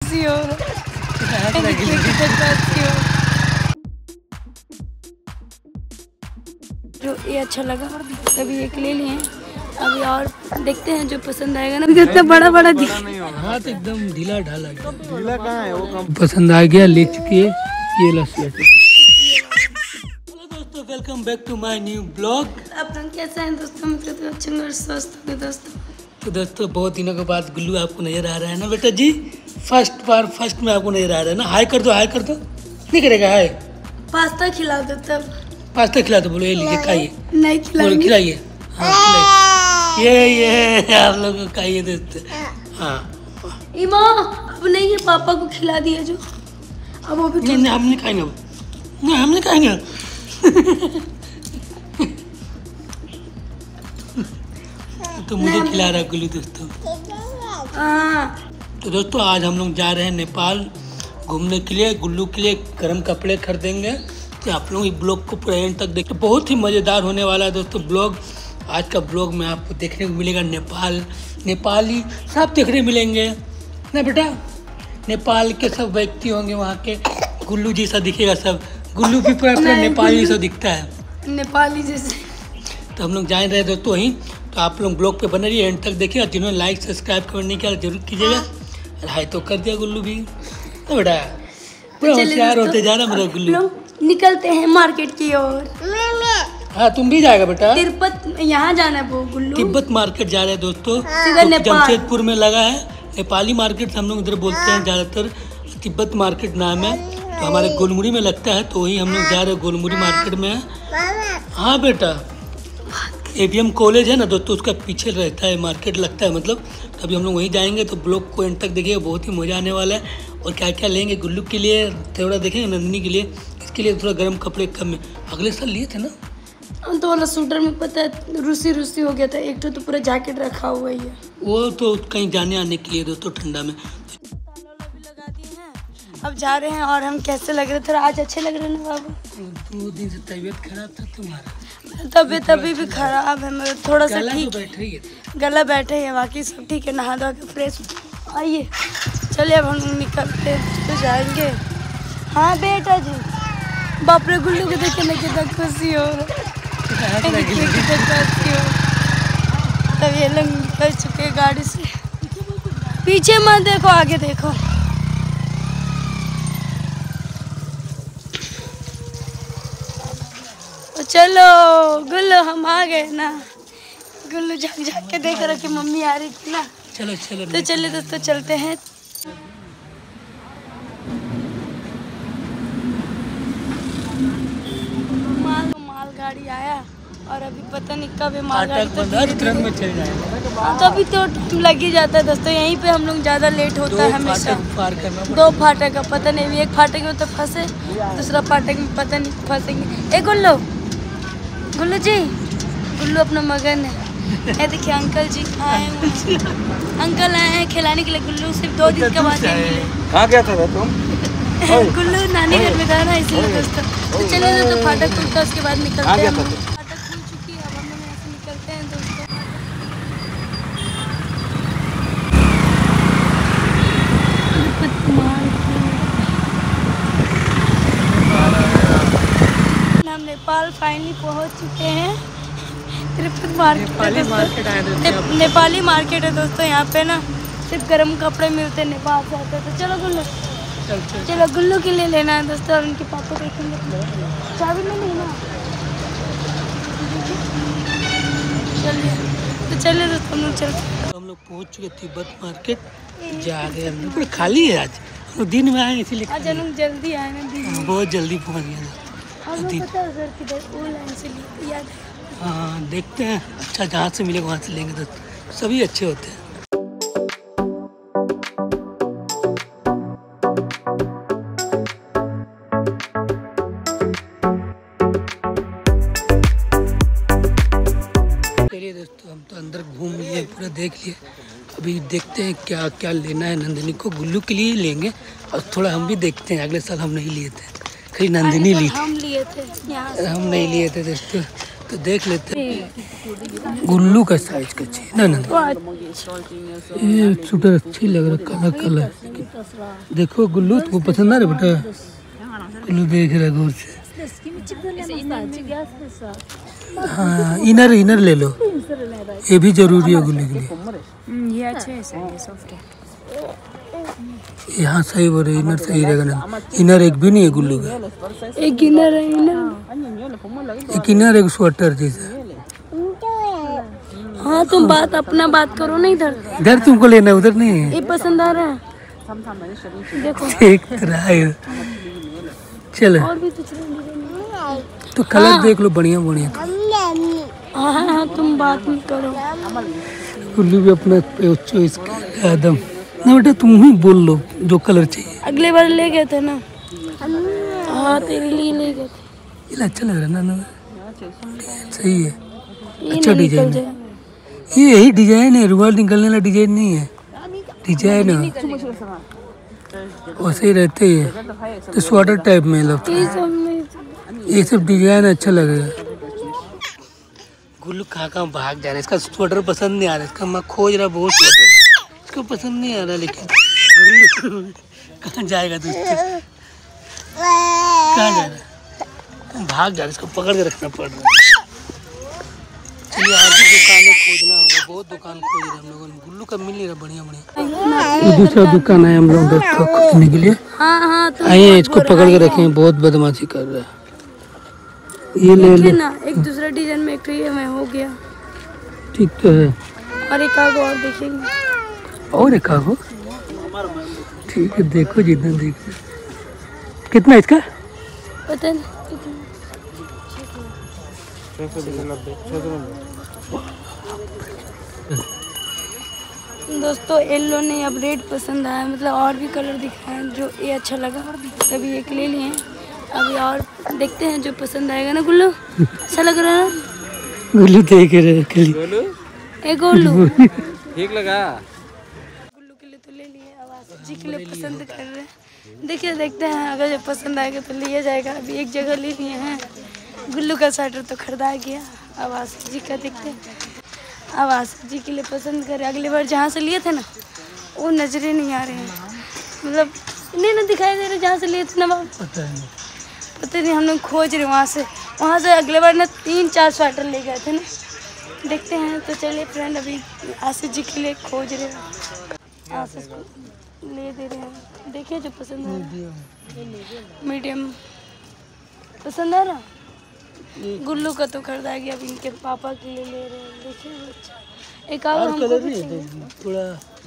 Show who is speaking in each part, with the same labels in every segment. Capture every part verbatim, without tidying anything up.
Speaker 1: खुशी हो जो ये अच्छा लगा तभी एक ले लिए। अभी और देखते हैं जो पसंद आएगा ना। कितना बड़ा बड़ा
Speaker 2: हाथ एकदम ढीला ढाला ढीला कहाँ है वो कम पसंद आ गया ले चुकी है ये लस्सी। हेलो दोस्तों, welcome back to my new blog.
Speaker 1: आप लोग कैसे हैं दोस्तों? मैं तो अच्छे और स्वस्थ हूँ दोस्तों।
Speaker 2: तो दोस्तों बहुत दिनों के बाद गुल्लू आपको नजर आ रहा है ना बेटा जी? फर्स्ट बार फर्स्ट में आपको नजर आ रहा है ना? हाय कर दो, हाय कर दो। नहीं करेगा हाय?
Speaker 1: पास्ता खिला दो तब।
Speaker 2: पास्ता खिला दो, बोलो ये लीजिए खाइए।
Speaker 1: नहीं खिलाएंगे।
Speaker 2: खिलाइए, हाँ खिलाइए। ये ये आप लोग को खाइए दोस्तों। हाँ
Speaker 1: इमा अब नहीं, ये पापा को खिला दिया जो। अब वो भी
Speaker 2: नहीं, नहीं हम नहीं खाएंगे, नहीं हम नहीं खाएंगे। तो मुझे खिला रहा है गुल्लू दोस्तों।
Speaker 1: हाँ
Speaker 2: तो दोस्तों आज हम लोग जा रहे हैं नेपाल घूमने के लिए। गुल्लू के लिए गर्म कपड़े खरीदेंगे। तो आप लोग इस ब्लॉग को पूरा एंड तक देखते, बहुत ही मज़ेदार होने वाला है दोस्तों ब्लॉग। आज का ब्लॉग में आपको देखने को मिलेगा नेपाल, नेपाली सब देखने मिलेंगे ना बेटा? नेपाल के सब व्यक्ति होंगे वहाँ के। गुल्लू जैसा दिखेगा सब, गुल्लू भी पूरा पूरा नेपाली जैसा दिखता है,
Speaker 1: नेपाली जैसे।
Speaker 2: तो हम लोग जा रहे हैं दोस्तों वहीं। तो आप लोग ब्लॉग पे बने रहिए, एंड तक देखिए। जिन्होंने लाइक सब्सक्राइब करने का जरूर कीजिएगा। हाय तो कर दिया गुल्लू भी तो बेटा, पूरा होशियार होते जा रहा मेरा गुल्लू।
Speaker 1: निकलते हैं मार्केट की ओर।
Speaker 2: हाँ तुम भी जाएगा बेटा?
Speaker 1: तिब्बत यहाँ जाना है वो गुल्लू।
Speaker 2: तिब्बत मार्केट जा रहे हैं दोस्तों।
Speaker 1: सीधा
Speaker 2: तो
Speaker 1: नेपाल।
Speaker 2: जमशेदपुर में लगा है नेपाली मार्केट, हम लोग इधर बोलते हैं ज़्यादातर। तिब्बत मार्केट नाम है, तो हमारे गोलमुड़ी में लगता है, तो वही हम लोग जा रहे हैं। गोलमुड़ी मार्केट में है। हाँ बेटा, एवीएम कॉलेज है ना दोस्तों, उसका पीछे रहता है मार्केट लगता है मतलब। तभी हम लोग वहीं जाएंगे। तो ब्लॉग को एंड तक देखिए, बहुत ही मज़ा आने वाला है। और क्या क्या लेंगे गुल्लू के लिए थोड़ा देखेंगे, नंदिनी के लिए, इसके लिए थोड़ा गर्म कपड़े कम में। अगले साल लिए थे ना
Speaker 1: तो वाला सूटर में पता है रूसी रूसी हो गया था। एक तो, तो पूरा जैकेट रखा हुआ ही है,
Speaker 2: वो तो कहीं जाने आने के लिए दोस्तों ठंडा में।
Speaker 1: भी लगा दिए हैं। अब जा रहे हैं। और हम कैसे लग रहे थे? आज अच्छे लग रहे हैं ना बाबू?
Speaker 2: दो दिन से तबीयत खराब था तुम्हारा।
Speaker 1: तबीयत अभी भी खराब है, मगर थोड़ा सा ठीक
Speaker 2: है।
Speaker 1: गला बैठे है, बाकी सब ठीक है। नहा धो के फ्रेश आइए। चलिए अब हम निकलते तो जाएंगे। हाँ बेटा जी। बाप रे, गुल्लू को देखे ना कितना खुशी हो रहा। तब ये लोग निकल चुके गाड़ी से। पीछे मत देखो, आगे देखो। तो चलो गुल्लू, हम आ गए ना। गुल्लू झाँक झाँक के देख रहा कि मम्मी आ रही थी ना।
Speaker 2: चलो चलो
Speaker 1: तो चलिए दोस्तों चलते हैं। माल मालगाड़ी आया और अभी पता नहीं कब है मालगाड़ी। तो
Speaker 2: तुरंत में चल जाएगा।
Speaker 1: तो अभी तो टाइम लग ही जाता है दोस्तों। यहीं पे हम लोग ज़्यादा लेट होता है हमेशा।
Speaker 2: पार करना
Speaker 1: दो फाटक का पता नहीं, एक फाटक में तो फंसे, दूसरा फाटक में पता नहीं फंसेंगे। ए गुल्लू, गुल्लू जी, गुल्लू अपना मगन है। ये देखिए अंकल जी आए हैं। अंकल आए हैं खिलाने के लिए। गुल्लू सिर्फ दो दिन के बाद मिले।
Speaker 3: कहाँ गया था तुम?
Speaker 1: गुल्लू नानी घर में था ना, इसलिए दोस्तों। तो चलो तो फाटक खुलता, उसके बाद निकलते हैं। फाटक खुल चुकी है, अब हम लोग यहाँ से निकलते हैं दोस्तों। हम नेपाल फाइनली पहुँच चुके हैं। तिरुपति मार्केट
Speaker 2: नेपाली मार्केट आए थे।
Speaker 1: नेपाली मार्केट है दोस्तों। यहाँ पे ना सिर्फ गर्म कपड़े मिलते हैं, नेपाल से आते हैं। तो चलो गुल्लू,
Speaker 2: चल चल
Speaker 1: चलो गुल्लू के लिए लेना है दोस्तों। और उनके पापा देखेंगे, चाबी में नहीं ना। चलिए तो चलिए दोस्तों हम लोग चलते।
Speaker 2: हम लोग पहुँच चुके तिब्बत मार्केट। जा रहे हैं हम लोग, खाली है आज। हम लोग दिन में आए इसीलिए।
Speaker 1: आज हम लोग जल्दी आए ना दिन।
Speaker 2: बहुत जल्दी पहुँच गए।
Speaker 1: पता है सर किधर वो लाइन से याद है।
Speaker 2: हाँ देखते हैं, अच्छा जहाँ से मिलेगा वहाँ से लेंगे। तो सभी अच्छे होते हैं। चलिए दोस्तों, हम तो अंदर घूम लिए, पूरा देख लिए। अभी देखते हैं क्या क्या लेना है नंदिनी को। गुल्लू के लिए लेंगे और थोड़ा हम भी देखते हैं। अगले साल हम नहीं लिए थे, खाली नंदिनी ली थी।
Speaker 1: हम लिए थे यहाँ से।
Speaker 2: हम नहीं लिए थे दोस्तों। तो देख लेते हैं गुल्लू का साइज का चाहिए ना ना ये स्वेटर अच्छी लग रहा काला काला। देखो गुल्लू तुमको पसंद आ रहा बेटा? गुल्लू देख रहा गौर से। हाँ इनर इनर ले लो, ये भी जरूरी है गुल्लू के लिए।
Speaker 1: ये अच्छा है सर, ये सॉफ्ट है।
Speaker 2: यहाँ सही बोल रहे, इनर सही रहेगा ना। इनर एक भी नहीं है गुल्लू का,
Speaker 1: एक इनर है, इनर
Speaker 2: एक इनर एक स्वेटर जैसा।
Speaker 1: हाँ तुम बात अपना बात करो ना, इधर
Speaker 2: इधर तुमको लेना उधर नहीं है।
Speaker 1: ये पसंद आ रहा है देखो।
Speaker 2: एक तरह है। चलो
Speaker 1: और भी कुछ नहीं।
Speaker 2: तो कलर देख लो बढ़िया बढ़िया।
Speaker 1: हाँ हाँ हाँ तुम बात नहीं करो।
Speaker 2: गुल्लू भी अपना चॉइस का एकदम ना बेटा, तुम ही बोल लो जो कलर चाहिए।
Speaker 1: अगले बार ले गए थे ना? हाँ तेरे लिए ले गए थे।
Speaker 2: ये अच्छा लग रहा है ना ना, सही है,
Speaker 1: ये
Speaker 2: अच्छा
Speaker 1: ना
Speaker 2: डिजाइन
Speaker 1: निकल
Speaker 2: है।
Speaker 1: जाए।
Speaker 2: ये यही डिजाइन है, रुमाल निकलने वाला डिजाइन नहीं है। डिजाइन है वैसे ही रहते ही है, तो स्वेटर टाइप में लगता
Speaker 1: ये
Speaker 2: है।
Speaker 1: सब में
Speaker 2: ये सब डिजाइन अच्छा लगेगा। गुल्लू कहाँ कहाँ भाग जा रहा है, इसका स्वेटर पसंद नहीं आ रहा, इसका मैं खोज रहा बहुत स्वेटर, इसको पसंद नहीं आ रहा। लेकिन गुल्लू कहाँ जाएगा दोस्त, कहाँ जा रहा है, भाग जा रहा है, इसको पकड़ के रखना पड़ रहा है। चलिए आगे दुकानें खोजना होगा, बहुत दुकान खोज रहे हैं हम लोगों ने, गुल्लू का मिल नहीं रहा बढ़िया बढ़िया। दूसरा दुकान है हम लोग खोजने के लिए
Speaker 1: हाँ हाँ तुम
Speaker 2: आए हैं, इसको पकड़ के रखे हैं, बहुत बदमाशी कर रहा है। ये ले ले
Speaker 1: ना, एक दूसरा डिजाइन में एक ये में हो गया,
Speaker 2: ठीक तो है।
Speaker 1: और एक आगो और देखेंगे,
Speaker 2: और एक आगो ठीक है, देखो जितना देख। कितना इसका
Speaker 1: पता नहीं। दोस्तों येलो ने अब रेड पसंद आया, मतलब और भी कलर दिखाए जो ये अच्छा लगा, तभी एक ले लिए हैं। अभी और देखते हैं जो पसंद आएगा ना। गुल्लू अच्छा लग रहा है ना?
Speaker 2: गुल्लू देख रहे
Speaker 1: ए गोलू
Speaker 3: ठीक लगा।
Speaker 1: गुल्लू के लिए तो ले लिए, अब आसिफ जी के लिए पसंद कर रहे हैं। देखिए देखते हैं, अगर जो पसंद आएगा तो लिया जाएगा। अभी एक जगह ले लिए हैं, गुल्लू का स्वेटर तो खरीदा गया, अब आसिफ जी का देखते हैं। अब आसिफ जी के लिए पसंद करें। अगली बार जहाँ से लिए थे ना वो नजरें नहीं आ रहे हैं, मतलब नहीं ना दिखाई दे रहे जहाँ से लिए थे ना बाबू,
Speaker 2: पता नहीं
Speaker 1: पता नहीं हम लोग खोज रहे वहाँ से वहाँ से अगले बार ना तीन चार स्वेटर ले गए थे ना, देखते हैं। तो चलिए फ्रेंड, अभी आसिफ जी के लिए खोज रहे हैं, आसिफ को ले दे रहे हैं। देखिए जो पसंद आ रहा है, मीडियम पसंद आ रहा। गुल्लू का तो खरीदा गया, अब इनके पापा के लिए ले रहे हैं। देखिए अच्छा, एक और हमको
Speaker 2: कलर
Speaker 1: भी
Speaker 2: नहीं
Speaker 1: चाहिए।
Speaker 2: है थोड़ा।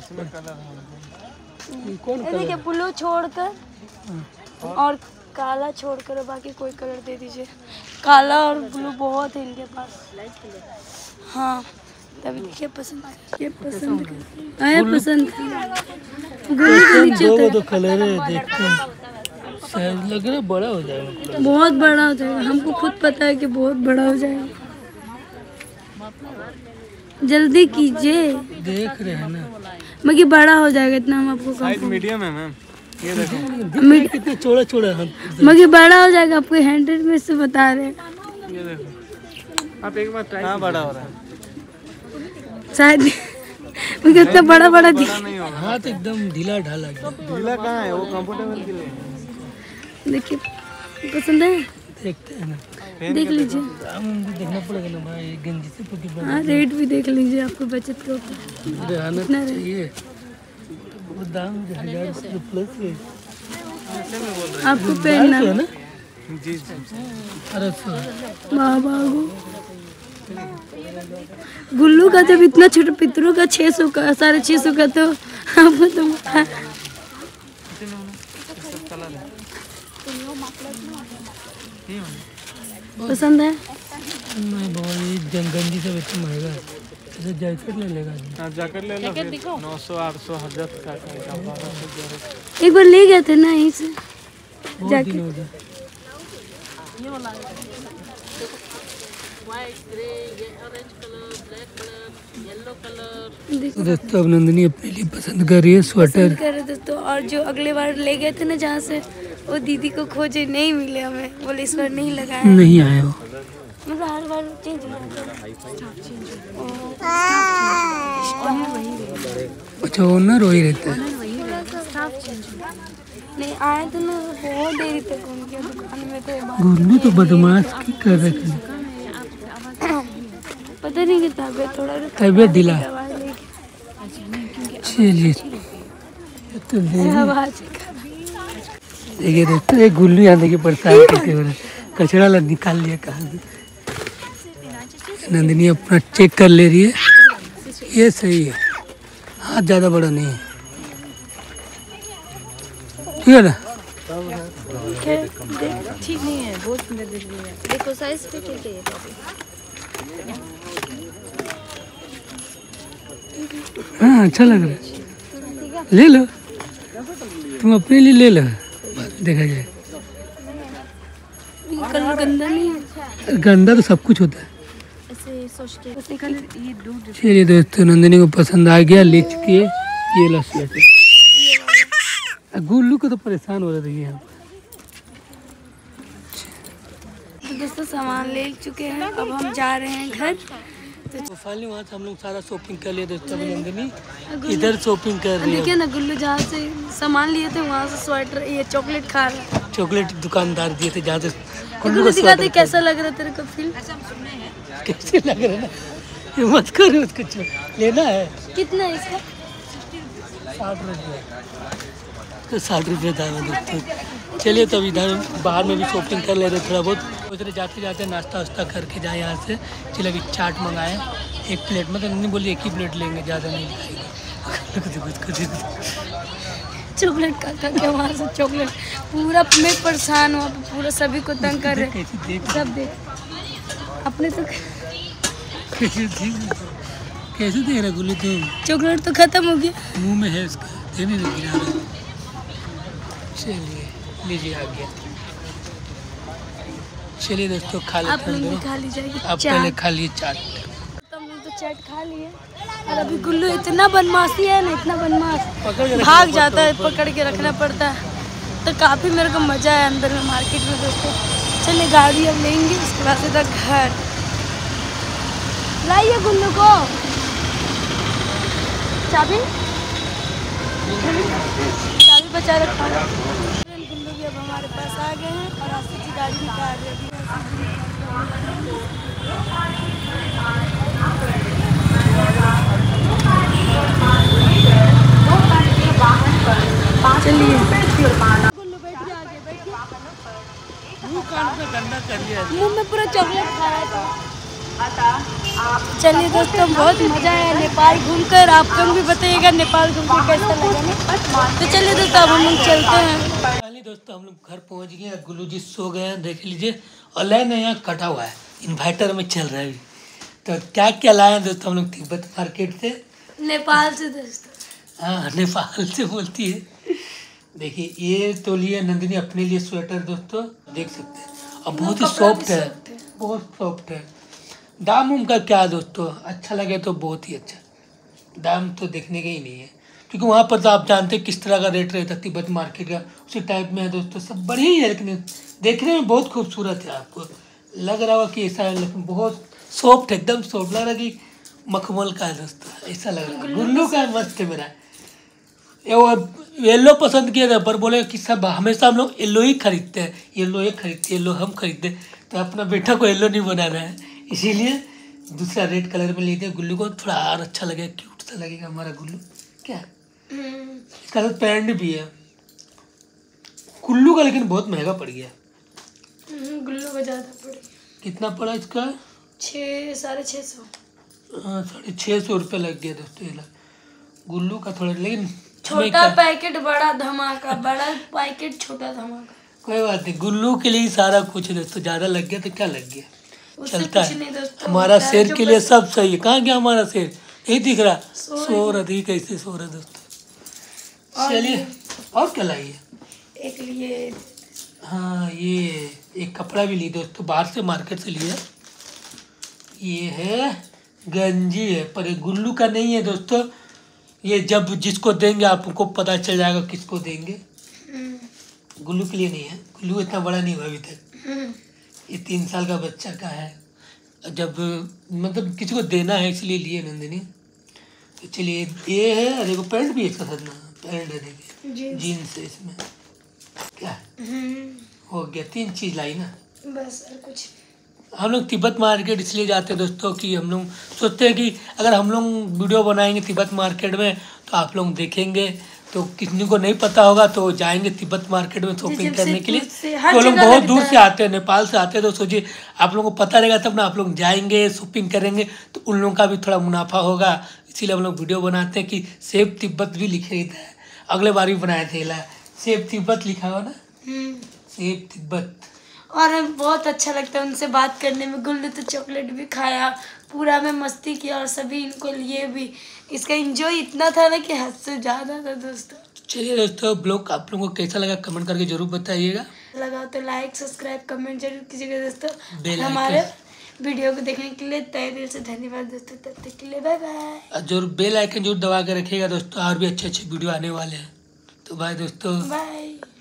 Speaker 2: कौन
Speaker 1: ये देखिए ब्लू छोड़कर और काला छोड़कर बाकी कोई कलर दे दीजिए। काला और ब्लू बहुत है इनके पास। हाँ तभी देखिए पसंद ये पसंद आया, पसंद गुल्लू के नीचे
Speaker 2: दो
Speaker 1: तो
Speaker 2: दो कलर है, देखते हैं शायद लग रहा है बड़ा हो जाएगा।
Speaker 1: बहुत बड़ा हो जाएगा, हमको खुद पता है कि बहुत बड़ा हो जाएगा। जल्दी कीजिए,
Speaker 2: देख रहे हैं ना,
Speaker 1: मगर बड़ा हो जाएगा इतना हम आपको
Speaker 3: साइज मीडियम है मैम, ये देखो
Speaker 2: कितना चौड़ा चौड़ा है।
Speaker 1: मगर बड़ा हो जाएगा, आपको हंड्रेड में से बता रहे हैं।
Speaker 3: ये देखो आप एक बार ट्राई। हाँ बड़ा हो रहा है
Speaker 1: शायद मगर इतना बड़ा बड़ा दिख
Speaker 3: नहीं होगा।
Speaker 2: हाथ एकदम ढीला ढाला एकदम।
Speaker 3: ढीला कहाँ है, वो कंफर्टेबल के लिए।
Speaker 1: देखिए पसंद है,
Speaker 2: देखते हैं ना,
Speaker 1: देख लीजिए।
Speaker 2: दाम भी देखना पड़ेगा ना भाई, गंजी से पकी
Speaker 1: हाँ रेट भी देख लीजिए, आपको बचत के ऊपर
Speaker 2: रहना
Speaker 1: कितना
Speaker 2: चाहिए। वो दाम जो हजार रुपये प्लस है
Speaker 1: आपको पहनना
Speaker 2: है ना।
Speaker 3: जी जी
Speaker 2: अरे सौ
Speaker 1: बाबा गो गुल्लू का जब इतना छोटा पितरों का छः सौ का साढ़े छः सौ का, तो आपको तो पसंद है।
Speaker 2: नहीं बाबा, ये गंजी सब इतना महंगा है, जैसे जैकेट ले लेगा।
Speaker 3: हाँ जैकेट ले लो, नौ सौ आठ सौ हजार का।
Speaker 1: एक बार ले गए थे ना यहीं से
Speaker 2: बहुत दिन हो गए। दोस्तों अब नंदिनी अपने लिए पसंद कर रही है स्वेटर।
Speaker 1: कर रहे दोस्तों, और जो अगले बार ले गए थे ना जहाँ से, वो दीदी को खोजे नहीं मिले हमें, बोले इस बार नहीं लगाया।
Speaker 2: नहीं आया हो,
Speaker 1: मतलब हर बार चेंज हो
Speaker 2: अच्छा ओनर वही रहता है।
Speaker 1: नहीं आए तो ना बहुत देरी तक उनके दुकान में तो बात
Speaker 2: गुल्लू तो बदमाश की कर रखे
Speaker 1: पता नहीं कि तबियत थोड़ा
Speaker 2: तबियत ढीला।
Speaker 1: दवाई लेके
Speaker 2: चलिए तो
Speaker 1: आवाज
Speaker 2: देखिए दोस्तों एक गुल्लू यहाँ देखिए परेशान कैसे हो रहा है। कचरा ला निकाल लिया कहाँ से। नंदिनी अपना चेक कर ले रही है। ये सही है, हाथ ज़्यादा बड़ा नहीं है, ठीक है ना।
Speaker 1: ठीक नहीं है, बहुत सुंदर दिख रही है। देखो साइज पे ठीक है ये
Speaker 2: हाँ अच्छा लग रहा है, ले लो तुम अपने लिए ले लो, देखा जाए।
Speaker 1: कलर गंदा नहीं है,
Speaker 2: गंदा तो सब कुछ होता है।
Speaker 1: ऐसे सोच के ऐसे कलर ये दो
Speaker 2: चलिए दोस्तों नंदिनी को पसंद आ गया, लीच के ये लो स्वेटर। गुल्लू को तो परेशान हो रहा था यहाँ
Speaker 1: तो दोस्तों सामान ले चुके हैं, अब हम जा रहे हैं घर।
Speaker 2: तो फाइनली वहाँ से हम लोग सारा शॉपिंग कर लिए दोस्तों। नंदिनी इधर शॉपिंग कर रही
Speaker 1: देखिए
Speaker 2: है।
Speaker 1: ना गुल्लू जहाँ से सामान लिए थे वहाँ से स्वेटर ये चॉकलेट खा रहा है।
Speaker 2: चॉकलेट दुकानदार दिए थे जहाँ से
Speaker 1: गुल्लू को दिखाते कैसा लग रहा है तेरे को फील
Speaker 2: कैसे लग रहा है ना, ये मत करो उसको, लेना है
Speaker 1: कितना है इसका?
Speaker 2: साठ रुपये तो साठ रुपये दाम है दोस्तों। चलिए तब इधर बाहर में भी शॉपिंग कर ले रहे थोड़ा बहुत। उधर जाते जाते नाश्ता वास्ता करके जाए यहाँ से। चलिए अभी चाट मंगाए एक प्लेट, मतलब नहीं बोली एक ही प्लेट लेंगे, ज़्यादा नहीं खाएंगे।
Speaker 1: चॉकलेट खा खा के वहाँ से चॉकलेट पूरा मैं परेशान हूँ, पूरा सभी को तंग कर रहे हैं। सब देख अपने तो
Speaker 2: कैसे दे रहा गुल्लू तुम?
Speaker 1: चॉकलेट तो खत्म हो गया,
Speaker 2: मुंह में है उसका, देने लगी ना। चलिए लीजिए आ गया। चलिए दोस्तों खा
Speaker 1: आप
Speaker 2: लेते
Speaker 1: लोग भी
Speaker 2: हैं।
Speaker 1: खा लीजिए
Speaker 2: आप पहले खा लिए चाट।
Speaker 1: तो हम लोग तो चाट खा लिए और अभी गुल्लू इतना बदमाशी है ना, इतना बदमाश भाग जाता है, पकड़ के रखना पड़ता है। तो काफ़ी मेरे को मज़ा है अंदर में मार्केट में दोस्तों। चलिए गाड़ी अब लेंगे, उसके बाद सीधा घर। लाइए गुल्लू को चाबी चाबी बचा रखा है। गुल्लू भी अब हमारे पास आ गए हैं और आस्ते की गाड़ी निकाल रही है। चलिए गुल्लू बैठ गया, आगे बैठ गया।
Speaker 2: मुंह कान पे गंदा कर लिया।
Speaker 1: मुंह में पूरा चॉकलेट खाया था। चलिए दोस्तों बहुत मज़ा आया नेपाल घूमकर। आप लोग भी बताइएगा नेपाल घूम के कैसा लगा ना। तो चलिए दोस्तों अब हम लोग चलते हैं।
Speaker 2: फाइनली दोस्तों हम लोग घर पहुंच गए। गुल्लू जी सो गए हैं, देख लीजिए। और लाइन यहाँ कटा हुआ है, इन्वर्टर में चल रहा है। तो क्या क्या लाए हैं दोस्तों हम लोग तिब्बत मार्केट से,
Speaker 1: नेपाल से दोस्तों।
Speaker 2: हाँ नेपाल से बोलती है। देखिए ये तो लिए नंदिनी अपने लिए स्वेटर दोस्तों, देख सकते हैं। और बहुत ही सॉफ्ट है, बहुत सॉफ्ट है। दाम उनका क्या है दोस्तों, अच्छा लगे तो बहुत ही अच्छा, दाम तो देखने का ही नहीं है। क्योंकि वहाँ पर तो आप जानते हैं किस तरह का रेट रहता है तिब्बत मार्केट का, उसी टाइप में है दोस्तों। सब बढ़िया ही है, लेकिन देखने में बहुत खूबसूरत है। आपको लग रहा होगा कि ऐसा है, लेकिन बहुत सॉफ्ट, एकदम सॉफ्ट लग रहा है कि मखमल का है दोस्तों, ऐसा लग रहा है। गुल्लू का मस्त है मेरा। ये वो येलो पसंद किया था, पर बोले कि सब हमेशा हम लोग येलो ही खरीदते हैं, येलो ही खरीदते येलो हम खरीदते हैं। तो अपना बेटा को येलो नहीं बनाना है, इसीलिए दूसरा रेड कलर में ले दिया। गुल्लू को थोड़ा और अच्छा लगेगा, क्यूट सा लगेगा हमारा गुल्लू। क्या इसका साथ पैंट भी है गुल्लू का, लेकिन बहुत महंगा पड़ गया।
Speaker 1: गुल्लू का ज़्यादा पड़ेगा।
Speaker 2: कितना पड़ा इसका?
Speaker 1: छः साढ़े छः सौ
Speaker 2: हाँ साढ़े छः सौ रुपये लग गया दोस्तों। ये गुल्लू का थोड़ा, लेकिन
Speaker 1: छोटा पैकेट बड़ा धमाका, बड़ा पैकेट छोटा धमाका।
Speaker 2: कोई बात नहीं, गुल्लू के लिए सारा कुछ दोस्तों। ज़्यादा लग गया तो क्या लग गया, चलता है। हमारा शेर के लिए सब सही है। कहाँ गया हमारा शेर, नहीं दिख रहा, सो रहा थी, कैसे सो रहा दोस्तों। चलिए और क्या लाइए,
Speaker 1: एक लिए
Speaker 2: हाँ ये एक कपड़ा भी ली दोस्तों, बाहर से मार्केट से लिया। ये है गंजी है, पर ये गुल्लू का नहीं है दोस्तों। ये जब जिसको देंगे आपको पता चल जाएगा किसको देंगे। गुल्लू के लिए नहीं है, गुल्लू इतना बड़ा नहीं हुआ अभी तक। ये तीन साल का बच्चा का है। जब मतलब किसी को देना है इसलिए लिए नंदिनी। तो चलिए ये है, और देखो पैंट भी इसका साथ ना, पैंट है देखिए जीन्स है इसमें। क्या हो गया, तीन चीज लाई ना
Speaker 1: बस, और कुछ।
Speaker 2: हम लोग तिब्बत मार्केट इसलिए जाते हैं दोस्तों कि हम लोग सोचते हैं कि अगर हम लोग वीडियो बनाएंगे तिब्बत मार्केट में तो आप लोग देखेंगे, तो किसी को नहीं पता होगा तो जाएंगे तिब्बत मार्केट में शॉपिंग करने के लिए। तो लोग बहुत दूर से आते हैं, नेपाल से आते हैं, तो सोचिए आप लोगों को पता रहेगा तब ना आप लोग जाएंगे शॉपिंग करेंगे, तो उन लोगों का भी थोड़ा मुनाफा होगा। इसीलिए हम लोग वीडियो बनाते हैं कि सेब तिब्बत भी लिखे रहता है। अगले बार भी बनाए थे ला सेब तिब्बत लिखा हुआ ना, सेब तिब्बत।
Speaker 1: और बहुत अच्छा लगता है उनसे बात करने में। गुल्लू तो चॉकलेट भी खाया, पूरा में मस्ती किया, और सभी इनको लिए भी। इसका एंजॉय इतना था ना कि हद से ज़्यादा था दोस्तों।
Speaker 2: चलिए दोस्तों, ब्लॉग आप लोगों को कैसा लगा कमेंट करके जरूर बताइएगा।
Speaker 1: लगा तो लाइक सब्सक्राइब कमेंट जरूर कीजिएगा दोस्तों।
Speaker 2: बेल
Speaker 1: हमारे वीडियो को देखने के लिए तहे दिल से धन्यवाद दोस्तों। तब तक के लिए बाय बाय।
Speaker 2: जरूर बेल आइकन जरूर दबा के रखिएगा दोस्तों, और भी अच्छे अच्छे वीडियो आने वाले हैं। तो बाय दोस्तों,
Speaker 1: बाय।